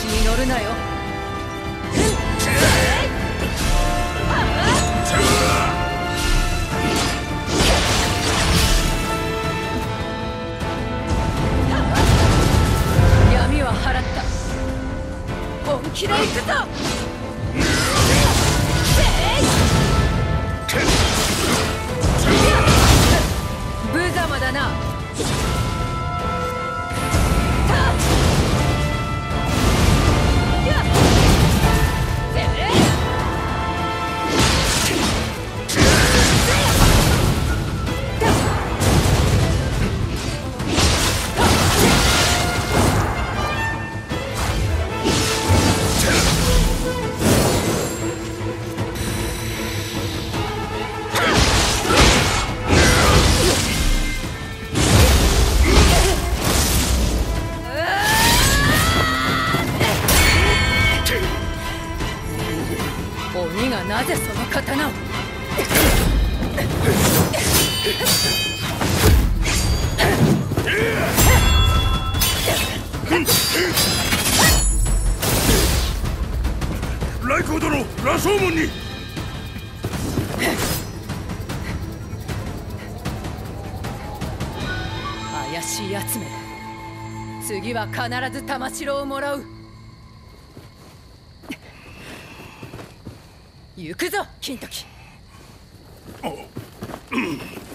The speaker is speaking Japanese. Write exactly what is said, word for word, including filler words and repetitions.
子に乗るなよ。闇は払った。本気で行くぞ。無様だな。鬼がなぜその刀を。 来光殿、羅生門に。 怪しいやつめ。次は必ず玉城をもらう。行くぞ金時。 あ、うん。